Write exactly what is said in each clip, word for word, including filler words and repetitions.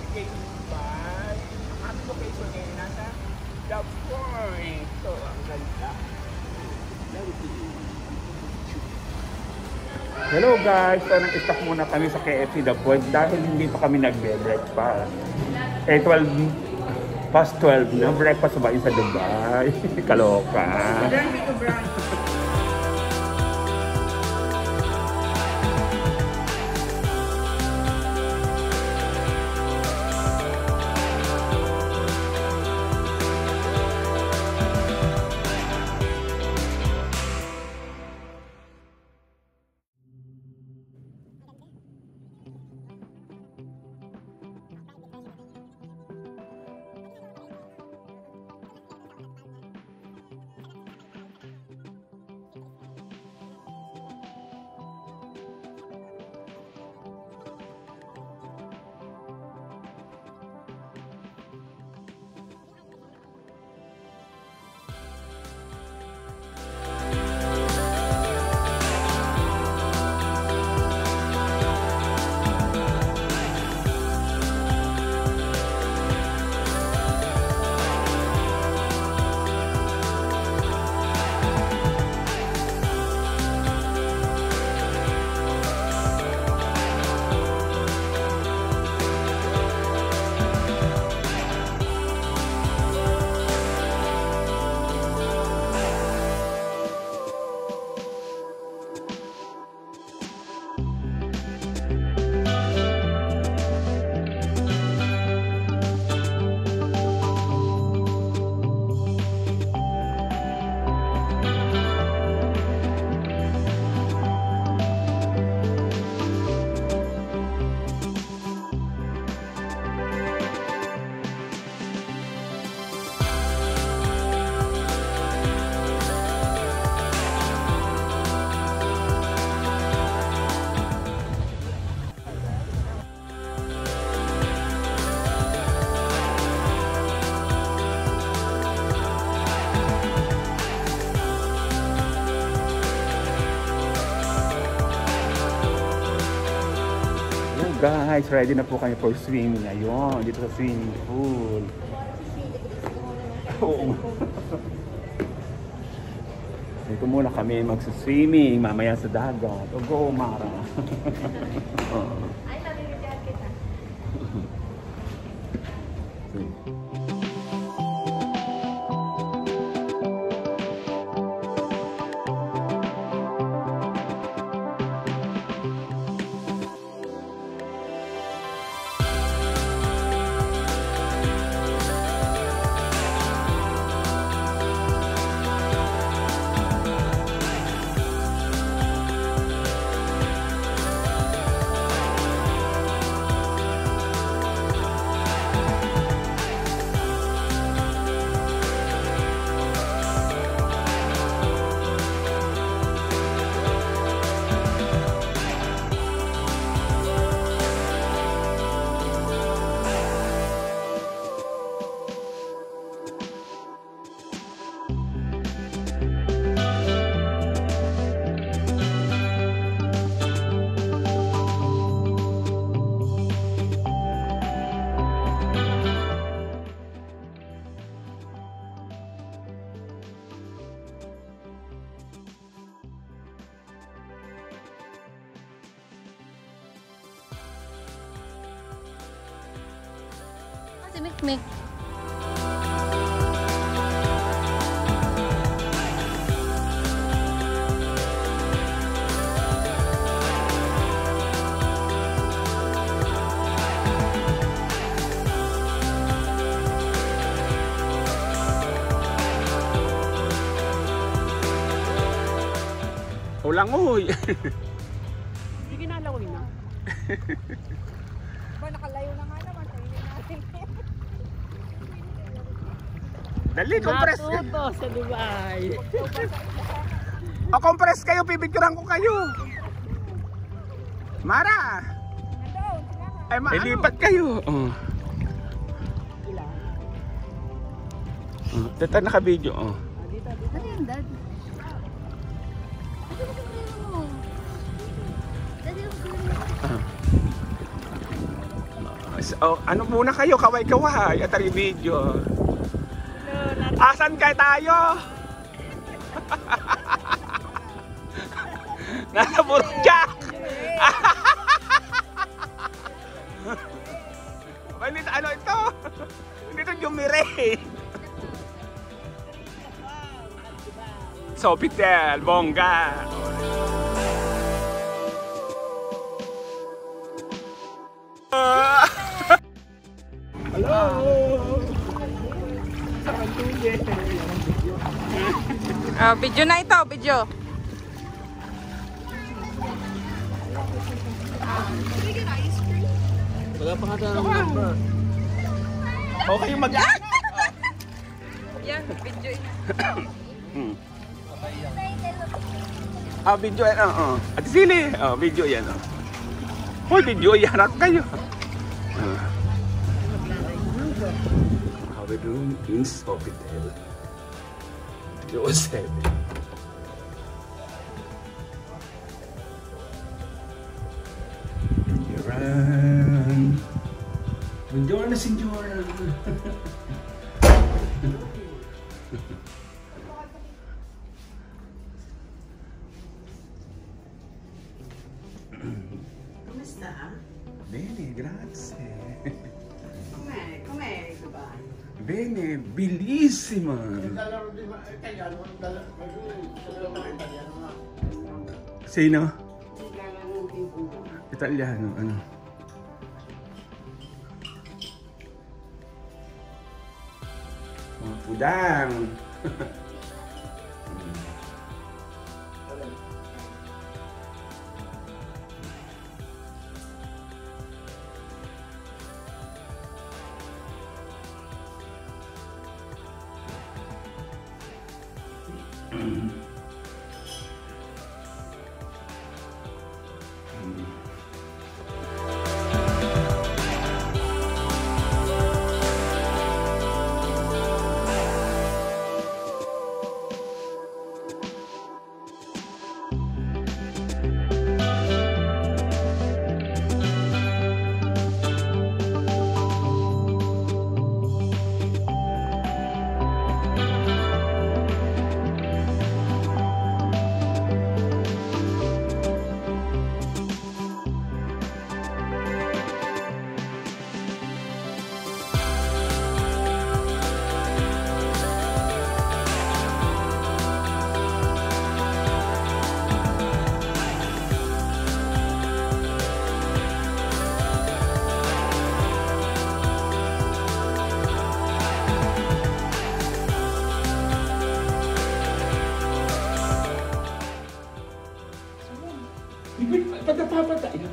kay Dubai. Ang aming location ngayon nasa The Point. So, ang ganda. Hello guys! So, nag-stop muna kami sa K F C The Point dahil hindi pa kami nagbe-breakfast. Eh, twelve, past twelve na. Breakfast ba yun sa Dubai? Kaloka. Guys, ready na po kami for swimming ngayon dito sa swimming pool. Oo. Dito muna kami magsa-swimming mamaya sa dagat. O go, Mara. Oh. Ay, nabibigyan kita. Si Mikmik. Ulang uy. Hindi ginalawin na. Ba, nakalayo na nga naman. Kainin natin. Dali, compress. Natuto sa Dubai. O, compress kayo, pipicturan ko kayo. Mara. Ay, ma, ilipat kayo. Oh. Ilan? Oh, dito naka-video. Oh. Dito, dito. Ano yung dad? Ano yung mo? Dad, yung Ah. So, ano muna kayo? Kaway-kaway at ang video. Asan kayo tayo? Nasa Burjak! Hindi, ano ito? Hindi ito Jumire. Sofitel, bongga. Hello! Ah, video na ito, video. Wala pa nga tayo ng number. Okay mag- Yan, video. hmm. Ah, video yan, oo. At sili, oh, video yan, oh. Hoy, video yan, harap kayo. Uh. Our room in Sofitel. Joseph. Run. Buongiorno, signora. Kumusta? Bene, grazie. Com'è? Com'è Dubai? Bene, bellissima. Sino? Italiano, ano? Mga pudang. Patapapatay.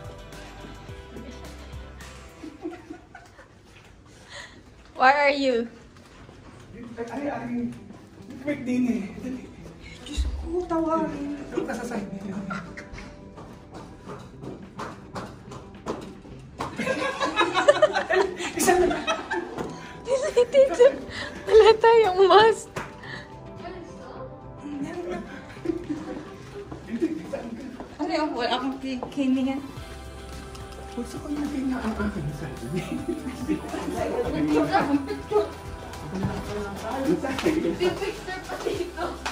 Where are you? Ay, ay, wait din eh. Diyos ko, tawagin. Doon ka sa side niya. Isa na. Dito. Wala tayong mask. Ano yung wala akong kiningan? Gusto ko naging nga ang aking sabi. Picture pa dito.